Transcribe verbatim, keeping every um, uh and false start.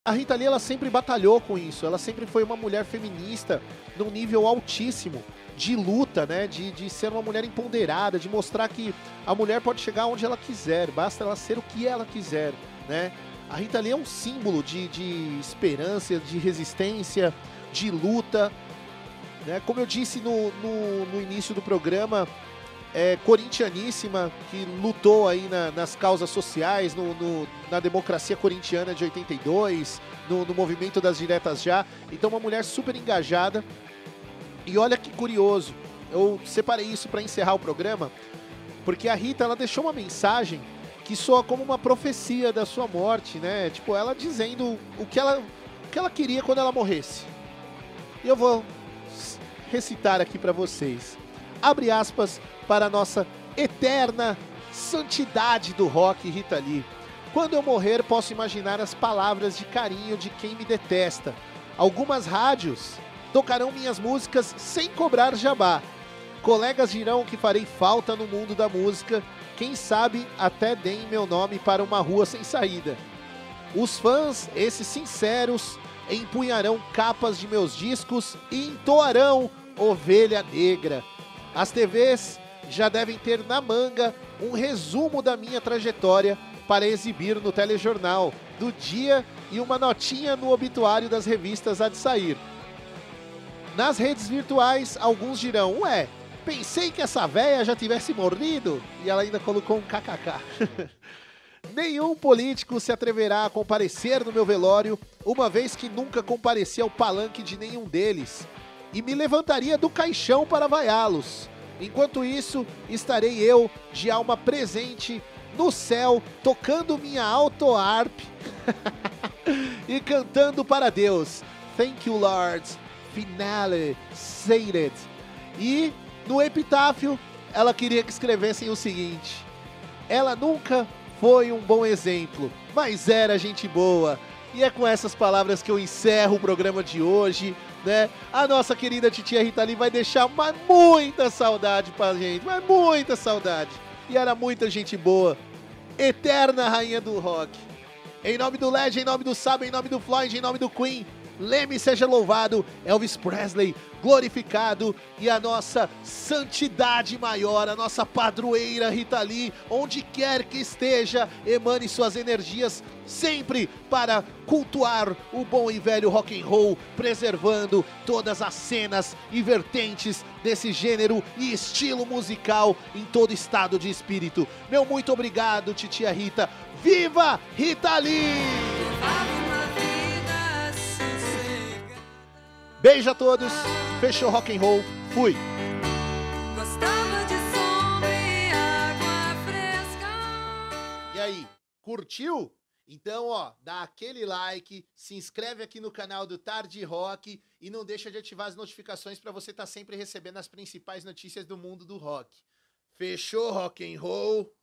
A Rita Lee, ela sempre batalhou com isso, ela sempre foi uma mulher feminista num nível altíssimo, de luta, né, de, de ser uma mulher empoderada, de mostrar que a mulher pode chegar onde ela quiser, basta ela ser o que ela quiser, né. A Rita Lee é um símbolo de, de esperança, de resistência, de luta, né, como eu disse no, no, no início do programa, é corintianíssima, que lutou aí na, nas causas sociais, no, no, na democracia corintiana de oitenta e dois, no, no movimento das diretas já. Então uma mulher super engajada. E olha que curioso, eu separei isso para encerrar o programa, porque a Rita, ela deixou uma mensagem que soa como uma profecia da sua morte, né? Tipo, ela dizendo o que ela, o que ela queria quando ela morresse. E eu vou recitar aqui para vocês. Abre aspas para a nossa eterna santidade do rock, Rita Lee. Quando eu morrer, posso imaginar as palavras de carinho de quem me detesta. Algumas rádios tocarão minhas músicas sem cobrar jabá. Colegas dirão que farei falta no mundo da música. Quem sabe até deem meu nome para uma rua sem saída. Os fãs, esses sinceros, empunharão capas de meus discos e entoarão Ovelha Negra. As T Vs já devem ter na manga um resumo da minha trajetória para exibir no telejornal do dia e uma notinha no obituário das revistas há de sair. Nas redes virtuais, alguns dirão, ué, pensei que essa véia já tivesse morrido. E ela ainda colocou um kkk. Nenhum político se atreverá a comparecer no meu velório, uma vez que nunca compareci ao palanque de nenhum deles. E me levantaria do caixão para vaiá-los. Enquanto isso, estarei eu, de alma presente, no céu, tocando minha auto-harp e cantando para Deus. Thank you, Lord. Finale, said. E, no epitáfio, ela queria que escrevessem o seguinte. Ela nunca foi um bom exemplo, mas era gente boa. E é com essas palavras que eu encerro o programa de hoje, né? A nossa querida titia Rita Lee vai deixar uma, muita saudade pra gente, mas muita saudade. E era muita gente boa, eterna rainha do rock. Em nome do Led, em nome do Saba, em nome do Floyd, em nome do Queen, Leme seja louvado, Elvis Presley glorificado e a nossa santidade maior, a nossa padroeira Rita Lee, onde quer que esteja, emane suas energias sempre para cultuar o bom e velho rock and roll, preservando todas as cenas e vertentes desse gênero e estilo musical em todo estado de espírito. Meu muito obrigado, titia Rita. Viva Rita Lee! Beijo a todos, fechou rock and roll, fui! Gostava de sombra e água fresca. E aí, curtiu? Então, ó, dá aquele like, se inscreve aqui no canal do Tarde Rock e não deixa de ativar as notificações para você estar sempre recebendo as principais notícias do mundo do rock. Fechou rock and roll?